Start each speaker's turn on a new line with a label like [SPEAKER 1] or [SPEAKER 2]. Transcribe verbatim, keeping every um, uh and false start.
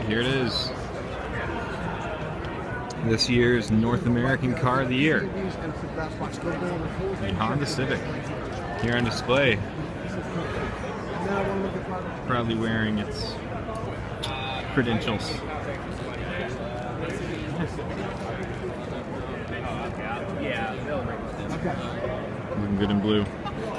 [SPEAKER 1] here it is. This year's North American Car of the Year. The Honda Civic. Here on display. Proudly wearing its credentials. Looking good in blue.